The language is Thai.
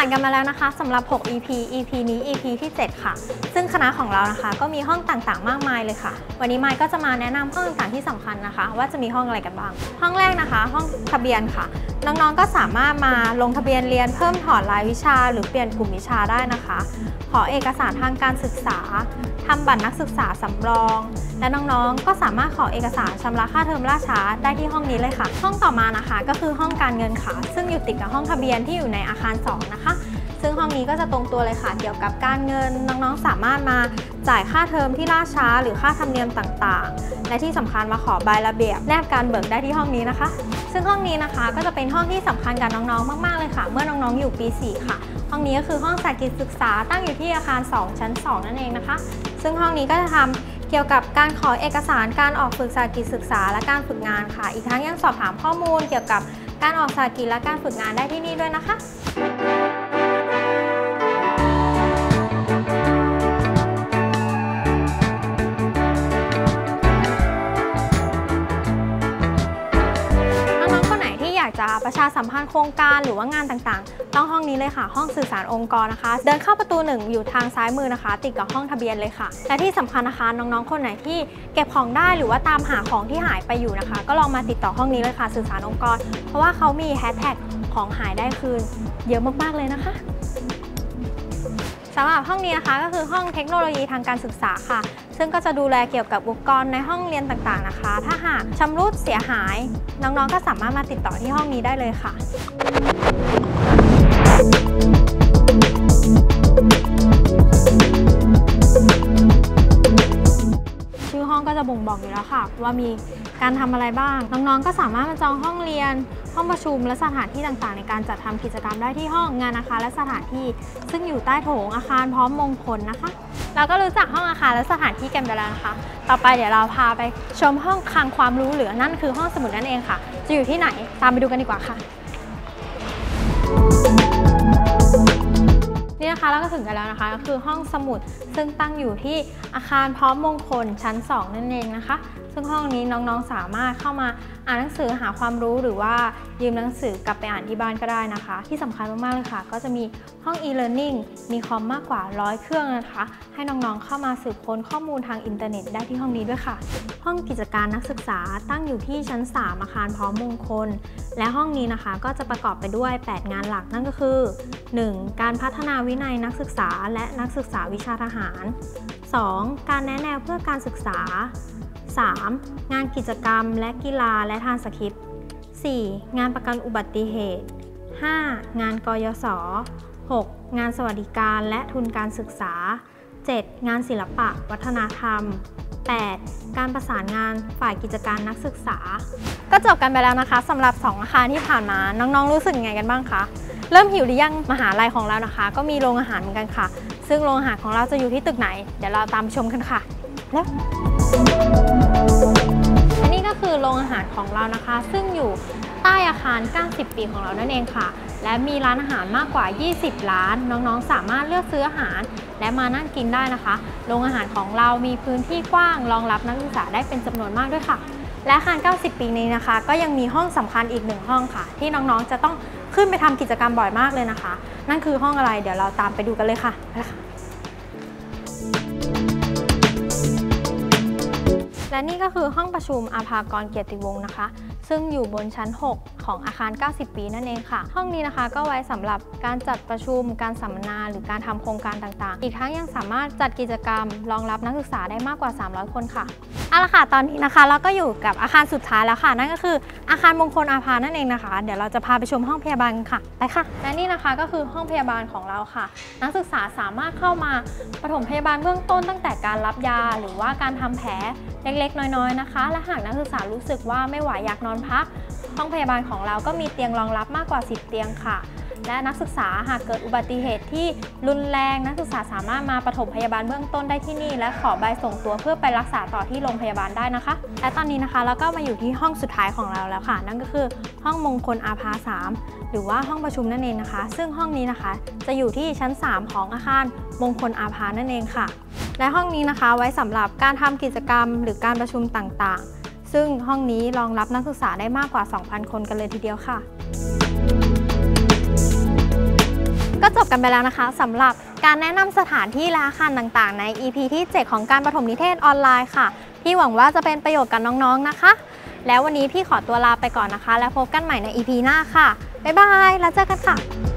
านกันมาแล้วนะคะสำหรับ6 EP นี้ EP ที่ 7 ค่ะซึ่งคณะของเรานะคะก็มีห้องต่างๆมากมายเลยค่ะวันนี้ไมค์ก็จะมาแนะนำห้องต่างๆที่สำคัญนะคะว่าจะมีห้องอะไรกันบ้างห้องแรกนะคะห้องทะเบียนค่ะน้องๆก็สามารถมาลงทะเบียนเรียนเพิ่มถอดรายวิชาหรือเปลี่ยนกลุ่มวิชาได้นะคะขอเอกสารทางการศึกษาทำบัตรนักศึกษาสำรองและน้องๆก็สามารถขอเอกสารชำระค่าเทอมล่าช้าได้ที่ห้องนี้เลยค่ะห้องต่อมานะคะก็คือห้องการเงินค่ะซึ่งอยู่ติดกับห้องทะเบียนที่อยู่ในอาคาร2นะคะซึ่งห้องนี้ก็จะตรงตัวเลยค่ะเกี่ยวกับการเงินน้องๆสามารถมาจ่ายค่าเทอมที่ล่าช้าหรือค่าธรรมเนียมต่างๆและที่สำคัญมาขอใบระเบียบแนบการเบิกได้ที่ห้องนี้นะคะซึ่งห้องนี้นะคะก็จะเป็นห้องที่สำคัญกับน้องๆมากๆเลยค่ะเมื่อน้องๆอยู่ปี 4 ค่ะห้องนี้ก็คือห้องสากิจศึกษาตั้งอยู่ที่อาคาร2ชั้น2นั่นเองนะคะซึ่งห้องนี้ก็จะทำเกี่ยวกับการขอเอกสารการออกฝึกสากิจศึกษาและการฝึกงานค่ะอีกทั้งยังสอบถามข้อมูลเกี่ยวกับการออกสากิจและการฝึกงานได้ที่นี่ด้วยนะคะจะประชาสัมพันธ์โครงการหรือว่างานต่างๆต้องห้องนี้เลยค่ะห้องสื่อสารองค์กรนะคะเดินเข้าประตู1อยู่ทางซ้ายมือนะคะติดกับห้องทะเบียนเลยค่ะและที่สำคัญนะคะน้องๆคนไหนที่เก็บของได้หรือว่าตามหาของที่หายไปอยู่นะคะก็ลองมาติดต่อห้องนี้เลยค่ะสื่อสารองค์กรเพราะว่าเขามีแฮชแท็กของหายได้คืนเยอะมากๆเลยนะคะสำหรับห้องนี้นะคะก็คือห้องเทคโนโลยีทางการศึกษาค่ะซึ่งก็จะดูแลเกี่ยวกับอุปกรณ์ในห้องเรียนต่างๆนะคะถ้าหากชำรุดเสียหายน้องๆก็สามารถมาติดต่อที่ห้องนี้ได้เลยค่ะชื่อห้องก็จะบ่งบอกอยู่แล้วค่ะว่ามีการทำอะไรบ้างน้องๆก็สามารถมาจองห้องเรียนห้องประชุมและสถานที่ต่างๆในการจัดทำกิจกรรมได้ที่ห้องงานอาคารและสถานที่ซึ่งอยู่ใต้โถงอาคารพร้อมมงคลนะคะเราก็รู้จักห้องอาคารและสถานที่กันไปแล้วนะคะต่อไปเดี๋ยวเราพาไปชมห้องคลังความรู้เหลือนั่นคือห้องสมุดนั่นเองค่ะจะอยู่ที่ไหนตามไปดูกันดีกว่าค่ะนี่นะคะเราก็ถึงกันแล้วนะคะก็คือห้องสมุดซึ่งตั้งอยู่ที่อาคารพร้อมมงคลชั้น2นั่นเองนะคะซึ่งห้องนี้น้องๆสามารถเข้ามาอ่านหนังสือหาความรู้หรือว่ายืมหนังสือกลับไปอ่านที่บ้านก็ได้นะคะที่สำคัญมากๆเลยค่ะก็จะมีห้อง e-learning มีคอมมากกว่า100เครื่องนะคะให้น้องๆเข้ามาสืบค้นข้อมูลทางอินเทอร์เน็ตได้ที่ห้องนี้ด้วยค่ะห้องกิจการนักศึกษาตั้งอยู่ที่ชั้น3อาคารพร้อมมงคลและห้องนี้นะคะก็จะประกอบไปด้วย8งานหลักนั่นก็คือ 1. การพัฒนาวินัยนักศึกษาและนักศึกษาวิชาทหาร 2. การแนะแนวเพื่อการศึกษา 3. งานกิจกรรมและกีฬาและทานสคริปต์ 4. งานประกันอุบัติเหตุ 5. งานกยศ 6. งานสวัสดิการและทุนการศึกษา 7. งานศิลปะวัฒนธรรม 8. การประสานงานฝ่ายกิจการนักศึกษาก็จบกันไปแล้วนะคะสำหรับ2อาคารที่ผ่านมาน้องๆรู้สึกยังไงกันบ้างคะเริ่มหิวหรือยังมหาลัยของเรานะคะก็มีโรงอาหารเหมือนกันค่ะซึ่งโรงอาหารของเราจะอยู่ที่ตึกไหนเดี๋ยวเราตามไปชมกันค่ะแล้วและนี่ก็คือโรงอาหารของเรานะคะซึ่งอยู่ใต้อาคาร90 ปีของเรานั่นเองค่ะและมีร้านอาหารมากกว่า20ร้านน้องๆสามารถเลือกซื้ออาหารและมานั่งกินได้นะคะโรงอาหารของเรามีพื้นที่กว้างรองรับนักศึกษาได้เป็นจำนวนมากด้วยค่ะและอาคาร90 ปีนี้นะคะก็ยังมีห้องสำคัญอีก1ห้องค่ะที่น้องๆจะต้องขึ้นไปทำกิจกรรมบ่อยมากเลยนะคะนั่นคือห้องอะไรเดี๋ยวเราตามไปดูกันเลยค่ะไปค่ะและนี่ก็คือห้องประชุมอาภากรเกียรติวงศ์นะคะซึ่งอยู่บนชั้น6ของอาคาร90 ปีนั่นเองค่ะห้องนี้นะคะก็ไว้สำหรับการจัดประชุมการสัมมนาหรือการทำโครงการต่างๆอีกทั้งยังสามารถจัดกิจกรรมรองรับนักศึกษาได้มากกว่า300คนค่ะเอาละค่ะตอนนี้นะคะเราก็อยู่กับอาคารสุดท้ายแล้วค่ะนั่นก็คืออาคารมงคลอาภานั่นเองนะคะเดี๋ยวเราจะพาไปชมห้องพยาบาลค่ะไปค่ะและนี่นะคะก็คือห้องพยาบาลของเราค่ะนักศึกษาสามารถเข้ามาปฐมพยาบาลเบื้องต้นตั้งแต่การรับยาหรือว่าการทำแผลเล็กๆน้อยๆนะคะและหากนักศึกษารู้สึกว่าไม่ไหวอยากนอนพักห้องพยาบาลของเราก็มีเตียงรองรับมากกว่า10เตียงค่ะและนักศึกษาหากเกิดอุบัติเหตุที่รุนแรงนักศึกษาสามารถมาปฐมพยาบาลเบื้องต้นได้ที่นี่และขอใบส่งตัวเพื่อไปรักษาต่อที่โรงพยาบาลได้นะคะและตอนนี้นะคะเราก็มาอยู่ที่ห้องสุดท้ายของเราแล้วค่ะนั่นก็คือห้องมงคลอาภา3หรือว่าห้องประชุมนั่นเองนะคะซึ่งห้องนี้นะคะจะอยู่ที่ชั้น3ของอาคารมงคลอาภานั่นเองค่ะและห้องนี้นะคะไว้สำหรับการทำกิจกรรมหรือการประชุมต่างๆซึ่งห้องนี้รองรับนักศึกษาได้มากกว่า 2,000 คนกันเลยทีเดียวค่ะก็จบกันไปแล้วนะคะสำหรับการแนะนำสถานที่และอาคารต่างๆใน EP ที่ 7 ของการประถมนิเทศออนไลน์ค่ะพี่หวังว่าจะเป็นประโยชน์กับน้องๆนะคะแล้ววันนี้พี่ขอตัวลาไปก่อนนะคะแล้วพบกันใหม่ใน EP หน้าค่ะบ๊ายบายแล้วเจอกันค่ะ